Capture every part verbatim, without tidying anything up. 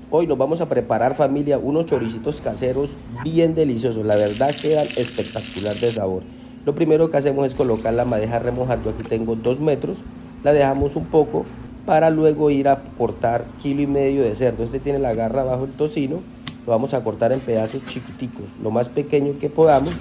Hoy nos vamos a preparar, familia, unos choricitos caseros bien deliciosos. La verdad quedan espectacular de sabor. Lo primero que hacemos es colocar la madeja a remojar. Yo aquí tengo dos metros. La dejamos un poco para luego ir a cortar kilo y medio de cerdo. Este tiene la garra bajo el tocino. Lo vamos a cortar en pedazos chiquiticos, lo más pequeño que podamos.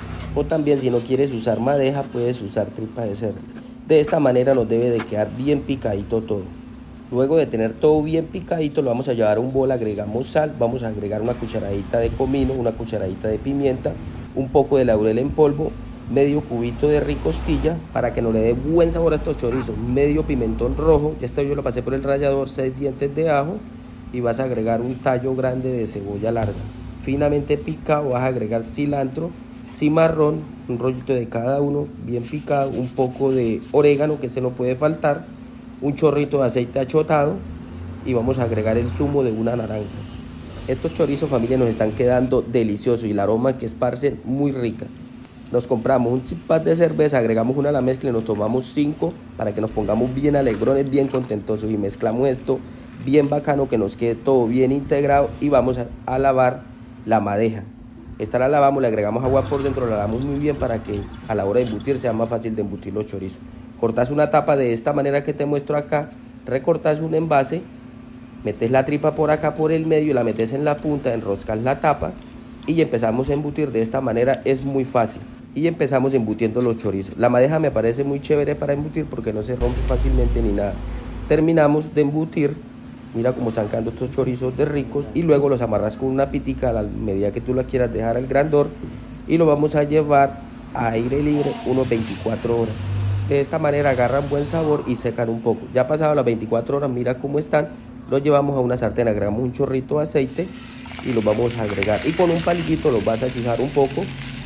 O también, si no quieres usar madeja, puedes usar tripa de cerdo. De esta manera nos debe de quedar bien picadito todo. Luego de tener todo bien picadito, lo vamos a llevar a un bol, agregamos sal, vamos a agregar una cucharadita de comino, una cucharadita de pimienta, un poco de laurel en polvo, medio cubito de ricostilla para que nos le dé buen sabor a estos chorizos, medio pimentón rojo, ya está, yo lo pasé por el rallador, seis dientes de ajo y vas a agregar un tallo grande de cebolla larga, finamente picado. Vas a agregar cilantro, cimarrón, un rollito de cada uno bien picado, un poco de orégano que se no puede faltar, un chorrito de aceite achotado y vamos a agregar el zumo de una naranja. Estos chorizos, familia, nos están quedando deliciosos y el aroma que esparcen muy rica. Nos compramos un six pack de cerveza, agregamos una a la mezcla y nos tomamos cinco para que nos pongamos bien alegrones, bien contentosos, y mezclamos esto bien bacano, que nos quede todo bien integrado. Y vamos a, a lavar la madeja. Esta la lavamos, le agregamos agua por dentro, la lavamos muy bien para que a la hora de embutir sea más fácil de embutir los chorizos. Cortas una tapa de esta manera que te muestro acá, recortas un envase, metes la tripa por acá por el medio, la metes en la punta, enroscas la tapa y empezamos a embutir. De esta manera es muy fácil y empezamos embutiendo los chorizos. La madeja me parece muy chévere para embutir porque no se rompe fácilmente ni nada. Terminamos de embutir, mira cómo están quedando estos chorizos de ricos, y luego los amarras con una pitica a la medida que tú la quieras dejar al grandor y lo vamos a llevar a aire libre unos veinticuatro horas. De esta manera agarran buen sabor y secan un poco. Ya pasado las veinticuatro horas, mira cómo están. Los llevamos a una sartén, agregamos un chorrito de aceite y los vamos a agregar. Y con un palillito los vas a fijar un poco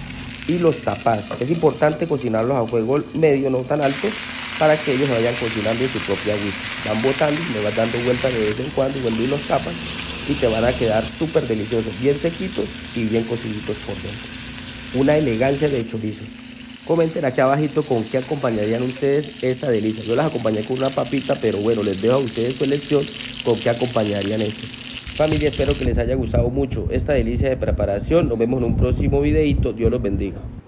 y los tapas. Es importante cocinarlos a fuego medio, no tan alto, para que ellos vayan cocinando en su propia agüita. Van botando, le vas dando vueltas de vez en cuando y vuelves y los tapas y te van a quedar súper deliciosos, bien sequitos y bien cociditos por dentro. Una elegancia de chorizo. Comenten aquí abajito con qué acompañarían ustedes esta delicia. Yo las acompañé con una papita, pero bueno, les dejo a ustedes su elección con qué acompañarían esto. Familia, espero que les haya gustado mucho esta delicia de preparación. Nos vemos en un próximo videito. Dios los bendiga.